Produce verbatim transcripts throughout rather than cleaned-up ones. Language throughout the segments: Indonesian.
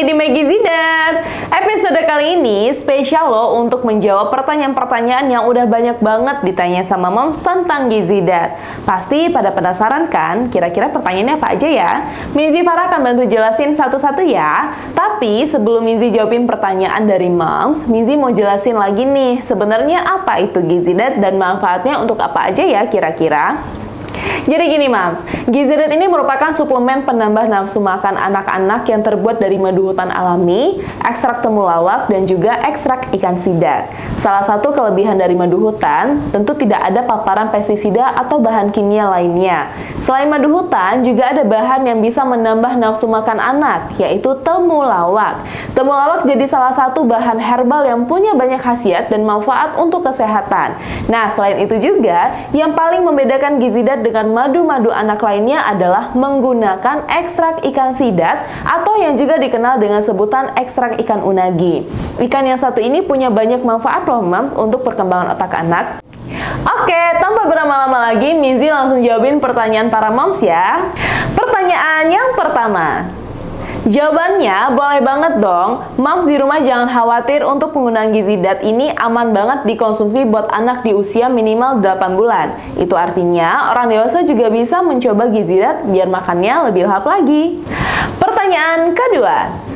lagi di Maggie Zidat. Episode kali ini spesial loh untuk menjawab pertanyaan-pertanyaan yang udah banyak banget ditanya sama moms tentang gizi dat. Pasti pada penasaran kan, kira-kira pertanyaannya apa aja ya? Minzy Farah akan bantu jelasin satu-satu ya. Tapi sebelum Minzy jawabin pertanyaan dari moms, Minzy mau jelasin lagi nih, sebenarnya apa itu gizi dat dan manfaatnya untuk apa aja ya kira-kira? Jadi gini mams, gizi dat ini merupakan suplemen penambah nafsu makan anak-anak yang terbuat dari madu hutan alami, ekstrak temulawak, dan juga ekstrak ikan sidat. Salah satu kelebihan dari madu hutan, tentu tidak ada paparan pestisida atau bahan kimia lainnya. Selain madu hutan, juga ada bahan yang bisa menambah nafsu makan anak, yaitu temulawak. Temulawak jadi salah satu bahan herbal yang punya banyak khasiat dan manfaat untuk kesehatan. Nah, selain itu juga, yang paling membedakan gizi dat dengan madu-madu anak lainnya adalah menggunakan ekstrak ikan sidat atau yang juga dikenal dengan sebutan ekstrak ikan unagi. Ikan yang satu ini punya banyak manfaat loh mams untuk perkembangan otak anak. Oke, tanpa berlama-lama lagi, Minzy langsung jawabin pertanyaan para moms ya. Pertanyaan yang pertama. Jawabannya boleh banget dong. Moms di rumah jangan khawatir, untuk penggunaan gizi dat ini aman banget dikonsumsi buat anak di usia minimal delapan bulan. Itu artinya orang dewasa juga bisa mencoba gizi dat biar makannya lebih lahap lagi. Pertanyaan kedua.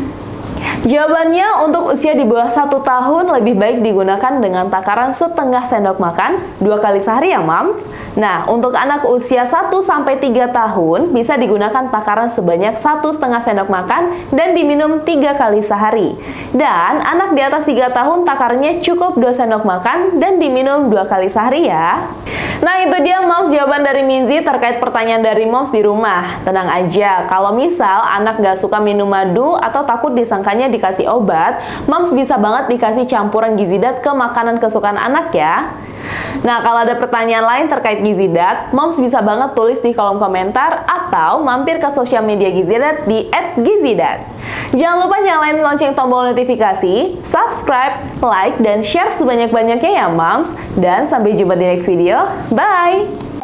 Jawabannya untuk usia di bawah satu tahun lebih baik digunakan dengan takaran setengah sendok makan dua kali sehari ya mams. Nah, untuk anak usia satu sampai tiga tahun bisa digunakan takaran sebanyak satu setengah sendok makan dan diminum tiga kali sehari. Dan anak di atas tiga tahun takarannya cukup dua sendok makan dan diminum dua kali sehari ya. Nah, itu dia moms jawaban dari Minzy terkait pertanyaan dari moms di rumah. Tenang aja, kalau misal anak gak suka minum madu atau takut disangkanya dikasih obat, moms bisa banget dikasih campuran gizi dat ke makanan kesukaan anak ya. Nah, kalau ada pertanyaan lain terkait gizi dat, moms bisa banget tulis di kolom komentar atau mampir ke sosial media gizi dat di et gizidat. Jangan lupa nyalain lonceng tombol notifikasi, subscribe, like, dan share sebanyak-banyaknya ya moms. Dan sampai jumpa di next video. Bye!